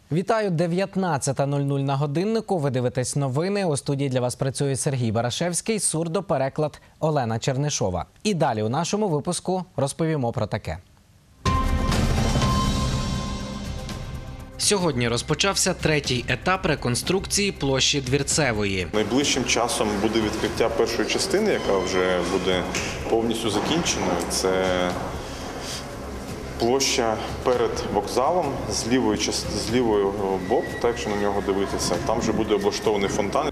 Вітаю, 19:00 на годиннику. Ви дивитесь новини. У студії для вас працює Сергій Барашевський, сурдопереклад Олена Чернишова. І далі у нашому випуску розповімо про таке. Сьогодні розпочався третій етап реконструкції площі Двірцевої. Найближчим часом буде відкриття першої частини, яка вже буде повністю закінченою. Це площа перед вокзалом з лівої боку, так якщо на нього дивитися. Там вже буде облаштований фонтан.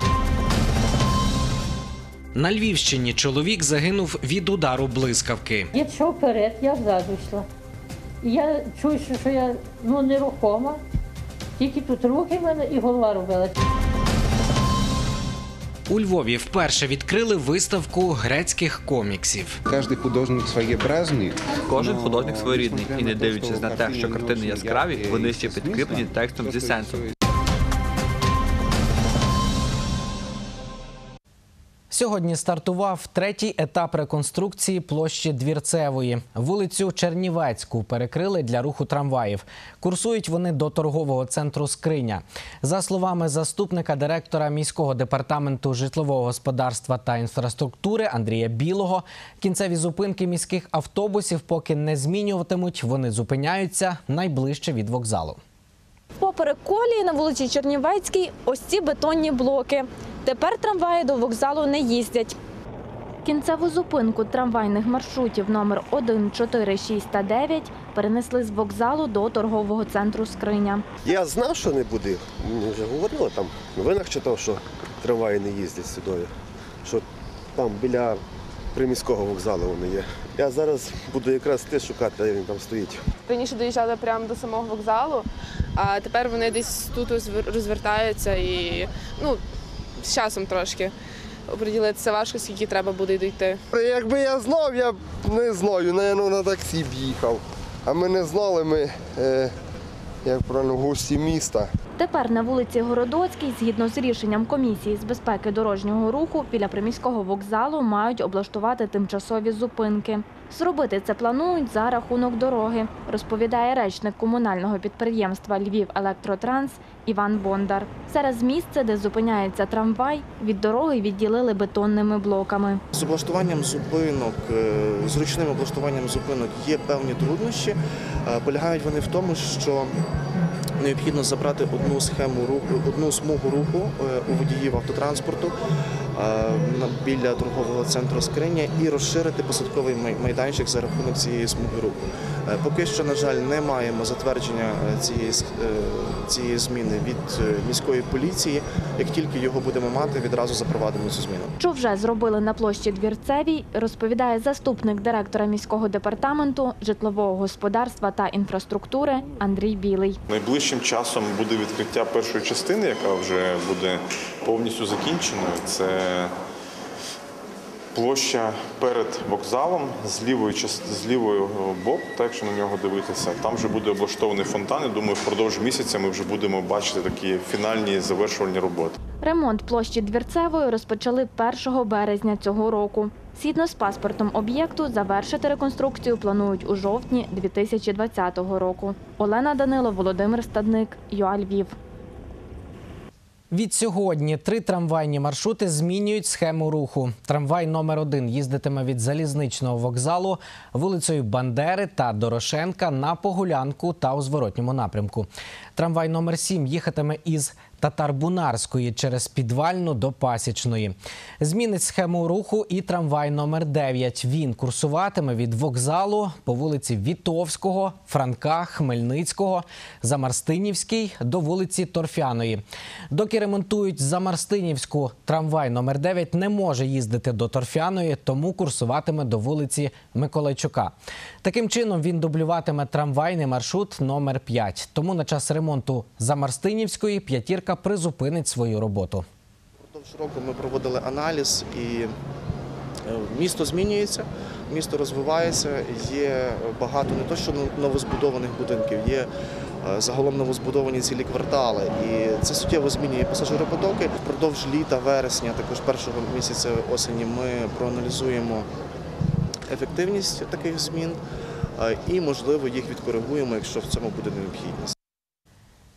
На Львівщині чоловік загинув від удару блискавки. Я йшов вперед, я взаду йшла. І я чую, що я нерухома, тільки тут руки в мене і голова робила. У Львові вперше відкрили виставку грецьких коміксів. Кожен художник своєобразний. Кожен художник своєрідний. І не дивлячись на те, що картини яскраві, вони ще підкріплені текстом зі сенсом. Сьогодні стартував третій етап реконструкції площі Двірцевої. Вулицю Чернівецьку перекрили для руху трамваїв. Курсують вони до торгового центру «Скриня». За словами заступника директора міського департаменту житлового господарства та інфраструктури Андрія Білого, кінцеві зупинки міських автобусів поки не змінюватимуть, вони зупиняються найближче від вокзалу. Поперек колії на вулиці Чернівецькій ось ці бетонні блоки. Тепер трамваї до вокзалу не їздять. Кінцеву зупинку трамвайних маршрутів номер 1, 4, 6 та 9 перенесли з вокзалу до торгового центру «Скриня». Я знав, що не буде. Мені вже говорили, там в новинах читав, що трамваї не їздять сюди. Що там біля приміського вокзалу вони є. Я зараз буду якраз те шукати, де він там стоїть. Раніше доїжджали прямо до самого вокзалу, а тепер вони десь тут розвертаються і з часом трошки. Оприділитися важко, скільки треба буде дійти. Якби я знав, я б не знаю, навіть на таксі б їхав. А ми не знали, як правильно, гості міста. Тепер на вулиці Городоцькій, згідно з рішенням комісії з безпеки дорожнього руху, біля приміського вокзалу мають облаштувати тимчасові зупинки. Зробити це планують за рахунок дороги, розповідає речник комунального підприємства «Львівелектротранс» Іван Бондар. Зараз місце, де зупиняється трамвай, від дороги відділили бетонними блоками. З облаштуванням зупинок, зручним облаштуванням зупинок є певні труднощі. Полягають вони в тому, що необхідно забрати одну смугу руху у водіїв автотранспорту біля торгового центру «Скриня» і розширити посадковий майданчик за рахунок цієї смуги руху. Поки що, на жаль, не маємо затвердження цієї зміни від міської поліції. Як тільки його будемо мати, відразу запровадимо цю зміну. Що вже зробили на площі Двірцевій, розповідає заступник директора міського департаменту житлового господарства та інфраструктури Андрій Білий. Найближчим часом буде відкриття першої частини, яка вже буде повністю закінченою. Це площа перед вокзалом з лівої боку, так якщо на нього дивитися. Там вже буде облаштований фонтан. Я думаю, впродовж місяця ми вже будемо бачити такі фінальні завершувальні роботи. Ремонт площі Двірцевої розпочали 1 березня цього року. Згідно з паспортом об'єкту, завершити реконструкцію планують у жовтні 2020 року. Олена Данило, Володимир Стадник, ЮАЛьвів. Від сьогодні 3 трамвайні маршрути змінюють схему руху. Трамвай номер 1 їздитиме від залізничного вокзалу вулицею Бандери та Дорошенка на Погулянку та у зворотньому напрямку. Трамвай номер 7 їхатиме із Татарбунарської через Підвальну до Пасічної. Змінить схему руху і трамвай номер 9. Він курсуватиме від вокзалу по вулиці Вітовського, Франка, Хмельницького, Замарстинівській до вулиці Торфяної. Доки ремонтують Замарстинівську, трамвай номер 9 не може їздити до Торфяної, тому курсуватиме до вулиці Миколайчука. Таким чином він дублюватиме трамвайний маршрут номер 5. Тому на час ремонту Замарстинівської п'ятірка призупинить свою роботу. Впродовж року ми проводили аналіз, і місто змінюється, місто розвивається, є багато не то що новозбудованих будинків, є загалом новозбудовані цілі квартали. І це суттєво змінює пасажиропотоки. Впродовж літа, вересня, також першого місяця осені ми проаналізуємо ефективність таких змін і, можливо, їх відкоригуємо, якщо в цьому буде необхідність.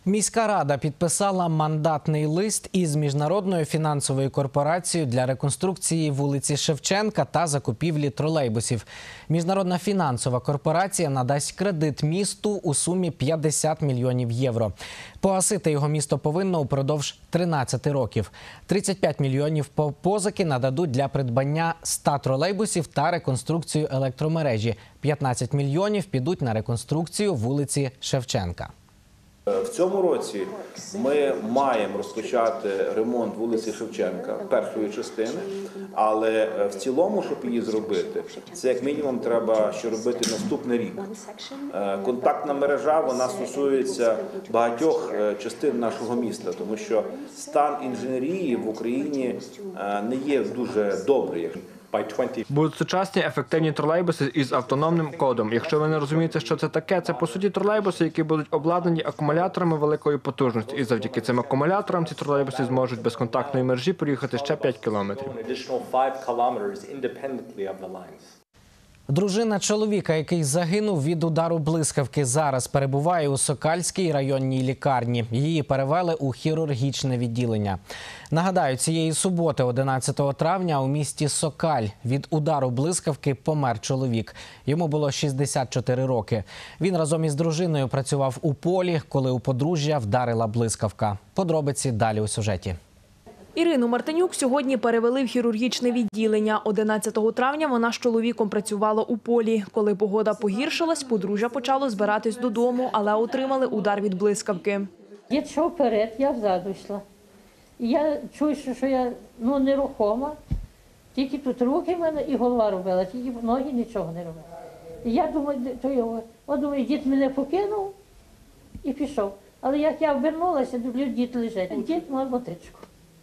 Міська рада підписала мандатний лист із Міжнародною фінансовою корпорацією для реконструкції вулиці Шевченка та закупівлі тролейбусів. Міжнародна фінансова корпорація надасть кредит місту у сумі 50 мільйонів євро. Погасити його місто повинно упродовж 13 років. 35 мільйонів позики нададуть для придбання 100 тролейбусів та реконструкцію електромережі. 15 мільйонів підуть на реконструкцію вулиці Шевченка. В цьому році ми маємо розпочати ремонт вулиці Шевченка, першої частини, але в цілому, щоб її зробити, це як мінімум треба ще робити наступний рік. Контактна мережа, вона стосується багатьох частин нашого міста, тому що стан інженерії в Україні не є дуже добрий. Будуть сучасні ефективні тролейбуси із автономним кодом. Якщо ви не розумієте, що це таке, це по суті тролейбуси, які будуть обладнані акумуляторами великої потужності. І завдяки цим акумуляторам ці тролейбуси зможуть без контактної мережі проїхати ще 5 кілометрів. Дружина чоловіка, який загинув від удару блискавки, зараз перебуває у Сокальській районній лікарні. Її перевели у хірургічне відділення. Нагадаю, цієї суботи, 11 травня, у місті Сокаль від удару блискавки помер чоловік. Йому було 64 роки. Він разом із дружиною працював у полі, коли у подружжя вдарила блискавка. Подробиці далі у сюжеті. Ірину Мартинюк сьогодні перевели в хірургічне відділення. 11 травня вона з чоловіком працювала у полі. Коли погода погіршилась, подружжя почало збиратись додому, але отримали удар від блискавки. Дід йшов вперед, я взаду йшла. І я чую, що я нерухома. Тільки тут руки в мене і голова робила, тільки ноги нічого не робила. І я думаю, дід мене покинув і пішов. Але як я обернулася, дивлю, дід лежить. Дід мав мотичку.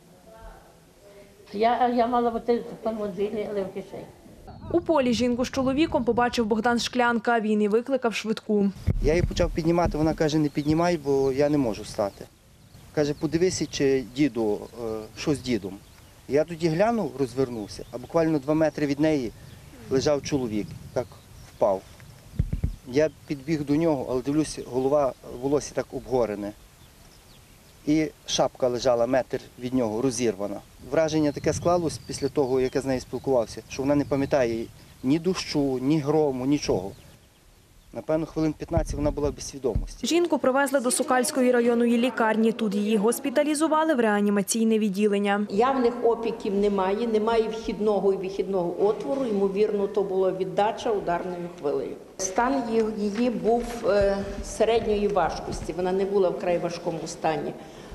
Я мала бути в мобілі, але в кишені. У полі жінку з чоловіком побачив Богдан Шклянка. Він і викликав швидку. Я її почав піднімати, вона каже, не піднімай, бо я не можу встати. Каже, подивися, чи діду, що з дідом. Я тоді глянув, розвернувся, а буквально 2 метри від неї лежав чоловік, так впав. Я підбіг до нього, але дивлюся, голова, волосся так обгорене. І шапка лежала метр від нього, розірвана. Враження таке склалось після того, як я з нею спілкувався, що вона не пам'ятає ні дощу, ні грому, нічого. Напевно, хвилин 15 вона була без свідомості. Жінку привезли до Сокальської районної лікарні. Тут її госпіталізували в реанімаційне відділення. Явних опіків немає, немає вхідного і вихідного отвору. Ймовірно, то була віддача ударною хвилею. Стан її був середньої важкості, вона не була вкрай важкому стані.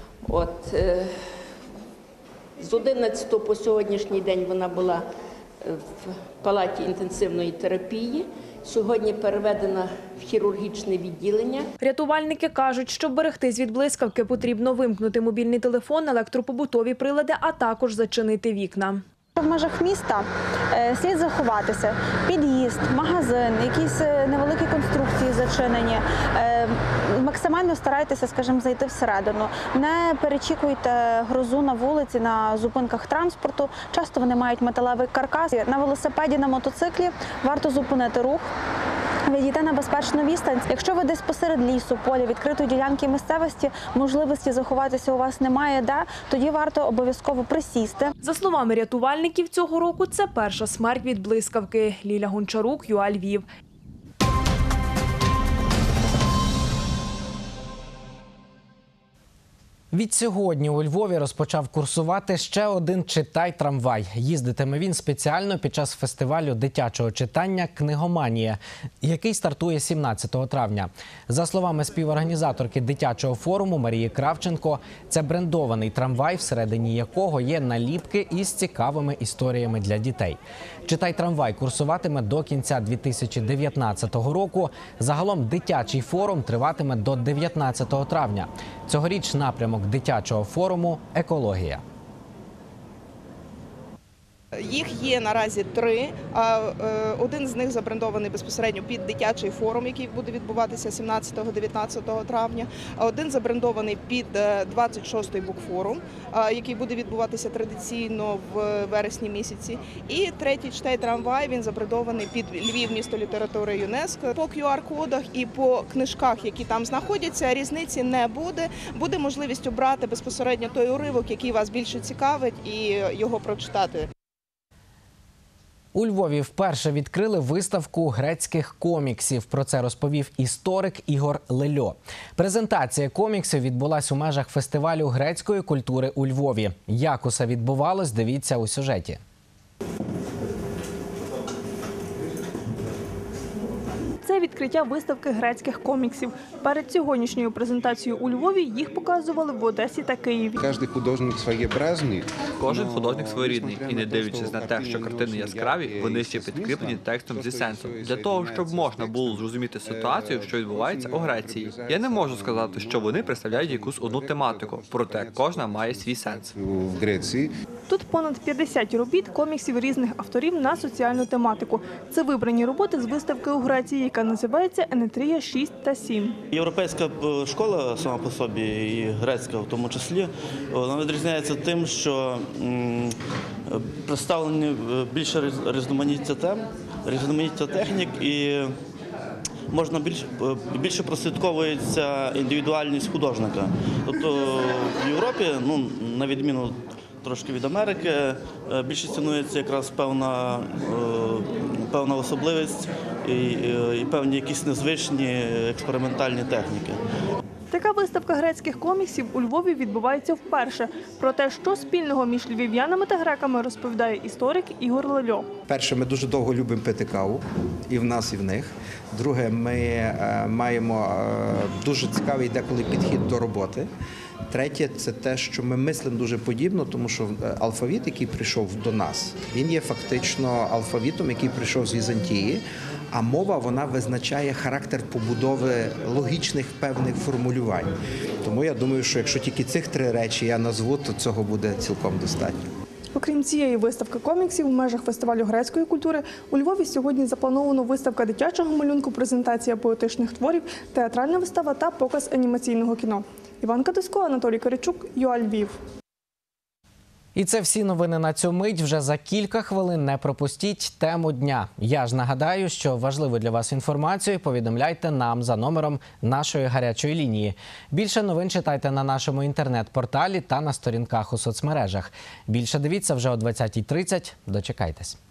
З 11 по сьогоднішній день вона була в палаті інтенсивної терапії. Сьогодні переведена в хірургічне відділення. Рятувальники кажуть, щоб берегтись від блискавки, потрібно вимкнути мобільний телефон, електропобутові прилади, а також зачинити вікна. В межах міста слід заховатися. Під'їзд, магазин, якісь невеликі конструкції зачинені. Максимально старайтеся, скажімо, зайти всередину. Не перечікуйте грозу на вулиці, на зупинках транспорту. Часто вони мають металевий каркас. На велосипеді, на мотоциклі варто зупинити рух. Відійти на безпечну відстань. Якщо ви десь посеред лісу, поля, відкритої ділянки місцевості, можливості заховатися у вас немає де, тоді варто обов'язково присісти. За словами рятувальників, цього року це перша смерть від блискавки. Ліля Гончарук, ЮА Львів. Відсьогодні у Львові розпочав курсувати ще один «Читай-трамвай». Їздитиме він спеціально під час фестивалю дитячого читання «Книгоманія», який стартує 17 травня. За словами співорганізаторки дитячого форуму Марії Кравченко, це брендований трамвай, всередині якого є наліпки із цікавими історіями для дітей. «Читай-трамвай» курсуватиме до кінця 2019 року. Загалом дитячий форум триватиме до 19 травня. Цьогоріч напрямок дитячого форуму – екологія. Їх є наразі 3. Один з них забрендований безпосередньо під дитячий форум, який буде відбуватися 17-19 травня. Один забрендований під 26-й букфорум, який буде відбуватися традиційно в вересні місяці. І третій «Читай-трамвай», він забрендований під Львів, місто літератури ЮНЕСКО. По QR-кодах і по книжках, які там знаходяться, різниці не буде. Буде можливість обрати безпосередньо той уривок, який вас більше цікавить, і його прочитати. У Львові вперше відкрили виставку грецьких коміксів. Про це розповів історик Ігор Лельо. Презентація коміксів відбулась у межах фестивалю грецької культури у Львові. Як усе відбувалось, дивіться у сюжеті. Це відкриття виставки грецьких коміксів. Перед сьогоднішньою презентацією у Львові їх показували в Одесі та Києві. Кожен художник своєобразний. Кожен художник своєрідний. І не дивлячись на те, що картини яскраві, вони ще підкріплені текстом зі сенсом. Для того, щоб можна було зрозуміти ситуацію, що відбувається у Греції. Я не можу сказати, що вони представляють якусь одну тематику, проте кожна має свій сенс. В Греції. Тут понад 50 робіт коміксів різних авторів на соціальну тематику. Це вибрані роботи з виставки у Греції, яка називається «Енетрія 6 та 7». Європейська школа сама по собі, і грецька в тому числі, вона відрізняється тим, що представлені більше різноманіття тем, різноманіття технік, і можна більше прослідковується індивідуальність художника. Тобто в Європі, на відміну трошки від Америки, більше цінується якраз певна особливість і певні якісь незвичні експериментальні техніки. Така виставка грецьких коміксів у Львові відбувається вперше. Про те, що спільного між львів'янами та греками, розповідає історик Ігор Лельо. Перше, ми дуже довго любимо пити каву, і в нас, і в них. Друге, ми маємо дуже цікавий деколи підхід до роботи. Третє – це те, що ми мислимо дуже подібно, тому що алфавіт, який прийшов до нас, він є фактично алфавітом, який прийшов з Візантії, а мова, вона визначає характер побудови логічних певних формулювань. Тому я думаю, що якщо тільки цих 3 речі я назву, то цього буде цілком достатньо. Окрім цієї виставки коміксів, у межах фестивалю грецької культури у Львові сьогодні заплановано виставка дитячого малюнку, презентація поетичних творів, театральна вистава та показ анімаційного кіно. Іванка Досько, Анатолій Киричук, ЮА Львів. І це всі новини на цю мить. Вже за кілька хвилин не пропустіть тему дня. Я ж нагадаю, що важливу для вас інформацію повідомляйте нам за номером нашої гарячої лінії. Більше новин читайте на нашому інтернет-порталі та на сторінках у соцмережах. Більше дивіться вже о 20:30. Дочекайтесь.